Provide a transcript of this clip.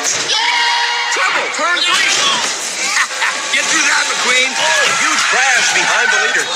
Trouble, turn 3. Get through that, McQueen. Oh, huge crash behind the leader.